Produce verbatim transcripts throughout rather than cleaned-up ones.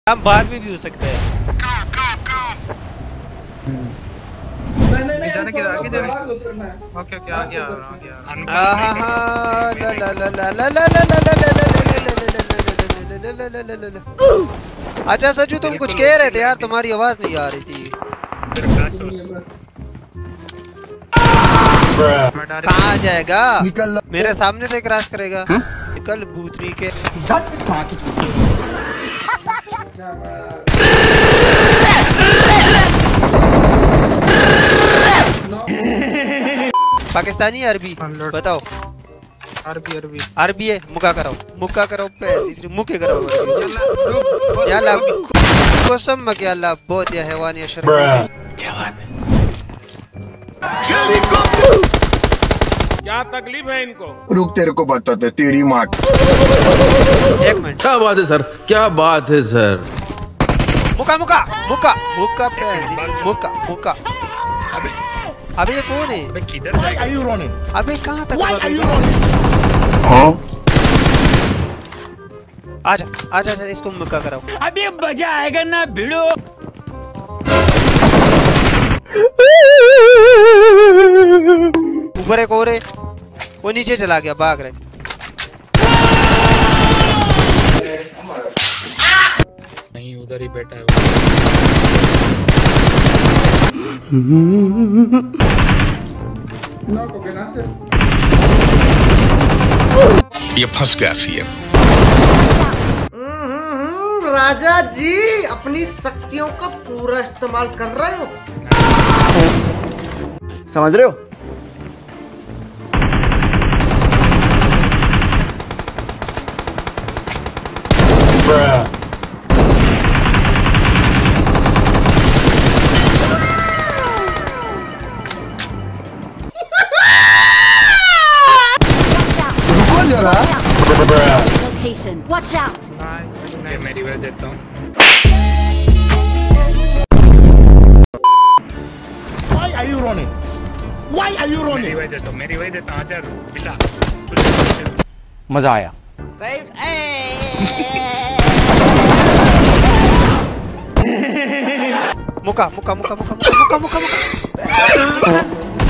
हम बाद में भी हो सकते हैं। नहीं नहीं नहीं जाने के आगे जाने। ओके ओके आ गया आ गया। आहा हा ला ला ला ला ला ला ला ला ला ला ला। अच्छा सजू तुम कुछ कह रहे थे यार, तुम्हारी आवाज नहीं आ रही थी। कहाँ जाएगा? मेरे सामने से क्रॉस करेगा। निकल भूतनी के। पाकिस्तानी अरबी बताओ। अरबी अरबी अरबी है। मुक्का कराओ मुक्का कराओ पे तीसरी मुक्के कराओ याला कसम मके अल्लाह बहुत या हैवान या शर्म। क्या बात है? क्या तकलीफ है इनको? रुक तेरे को बताते तेरी माँ। एक मिनट। क्या बात है सर, क्या बात है सर। मुक्का मुक्का मुक्का मुक्का पे मुक्का मुक्का। अबे ये कौन है? अबे किधर जाएगा? अबे कहाँ तक? आजा आजा आजा इसको मुक्का कराओ। अभी मजा आएगा ना भिड़ो। ऊपर एक और है, वो नीचे चला गया, भाग रहे। नहीं उधर ही बैठा है। ये फंस गया सीएम। राजा जी अपनी शक्तियों का पूरा इस्तेमाल कर रहे हो, समझ रहे हो? रुको जरा। Watch out! मैं मेरी वजह देता हूँ। Why are you running? Why are you running? मेरी वजह देता हूँ मेरी वजह देता हूँ। आचार बिला मजा आया। मुक्का मुक्का मुक्का मुक्का मुक्का मुक्का मुक्का।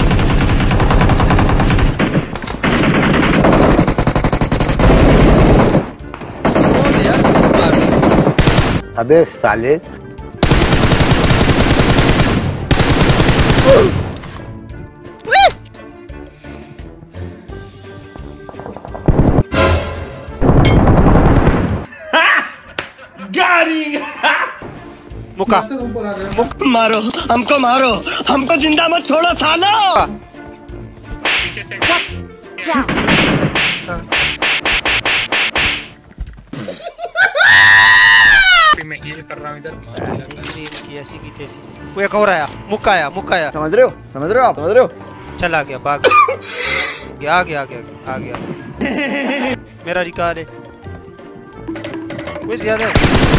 अबे साले मुक्का मारो हमको, मारो हमको, जिंदा मत छोड़ो सालो। पीछे से Watch out! मैं हील कर रहा हूँ इधर। तीसरी इनकी ऐसी की तैसी। वो एक और आया, मुक्का आया मुक्का आया। समझ रहे हो? समझ रहे हो आप? समझ रहे हो? चला गया, भाग गया, आ गया आ गया आ गया। मेरा रिकॉर्ड है कुछ ज्यादा।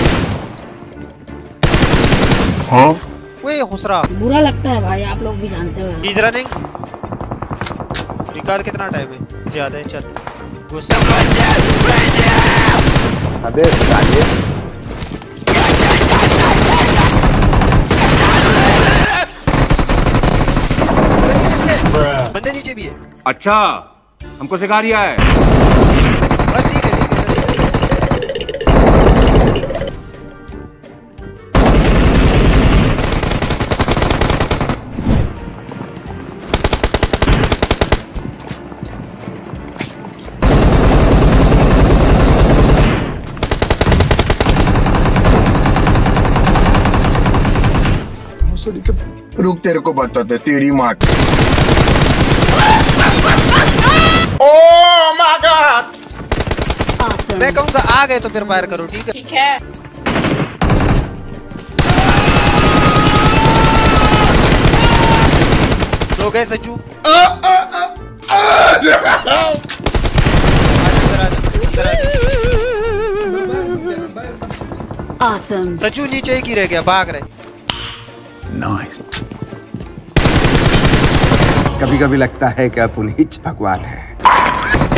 हाँ? वो हुसरा बुरा लगता है भाई, आप लोग भी जानते हो। Is running. रिकॉर्ड कितना टाइम है? ज्यादा है। चल घुस। अबे साले बंदे नीचे भी है। अच्छा हमको सिखा रिया है। बस ठीक है ठीक है। रुक तेरे को बताते तेरी माँ। Awesome! मैं कहूँगा आ गए तो फिर फायर करो, ठीक है? ठीक है। सो गए सज्जू। Awesome! सज्जू नीचे ही गिर गया, भाग रहे। नाइस। कभी कभी लगता है कि आप उन्हीं भगवान है।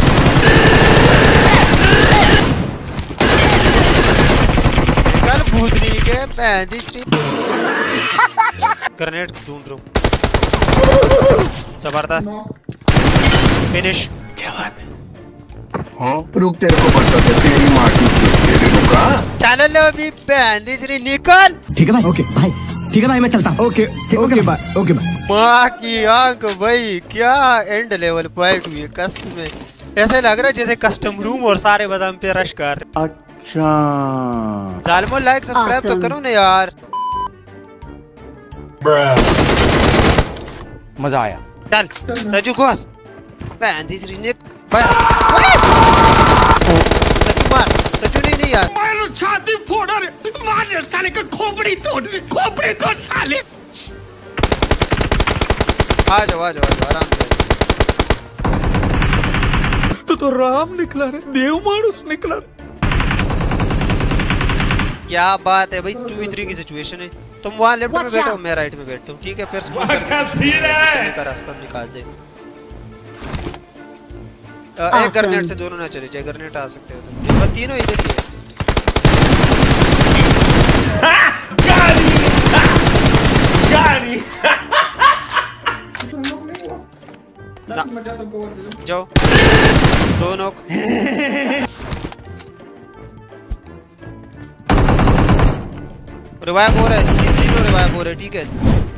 कल भूत फ्री के पैंती श्री ग्रेनेड ढूंढ रहा हूँ। जबरदस्त फिनिश। क्या बात है? हाँ रुक तेरे को बताते तेरी माँ की चुप तेरे रुका। चल लो अभी पैंती श्री निकल। ठीक है भाई ओके भाई ठीक है भाई मैं चलता हूँ। Okay okay bye okay bye. माँ की आंख भाई क्या एंड लेवल पॉइंट हुई है कसम में। ऐसे लग रहा है जैसे कस्टम रूम और सारे बादाम पे रश कर रहे। अच्छा जालमो लाइक सब्सक्राइब तो Awesome. करो ना यार। मजा आया। चल सजू घोस पैंती श्री निक सजू मार सजू नहीं नहीं यार मारो छाती फोड़ रे मार साले का खोपड़ी तोड़ खोपड़ी तोड़ साले। आ जाओ आ जाओ आ जाओ आराम से। तू तो राम निकला रे, देव मानुस निकला। क्या बात है भाई, टू थ्री की सिचुएशन है। तुम वहाँ लेफ्ट में Watch बैठो out. मैं राइट में बैठता हूँ ठीक है। फिर स्मोक करके का रास्ता निकाल दे। अ, एक Awesome. ग्रेनेड से दोनों ना चले जाए। ग्रेनेड आ सकते हो तुम। बस तीनों इधर ही है। जाओ दो नॉक। रिवाइव हो रहा है, ये तीनों रिवाइव हो रहे हैं ठीक है।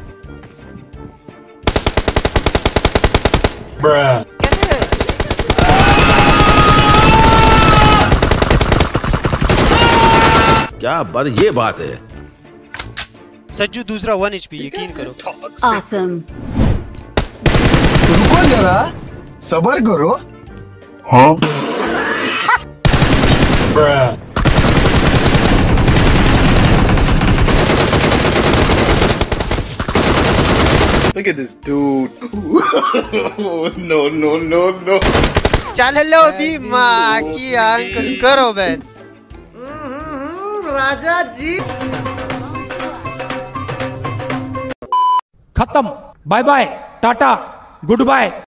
कैसे क्या बात, ये बात है। सज्जू दूसरा वन एचपी यकीन करो। Awesome. रुको जरा सबर करो। हाँ Look at this dude. no, no, no, no. चल लो अभी माँ की आंख करो बहन। राजा जी खत्म। Bye bye tata good bye.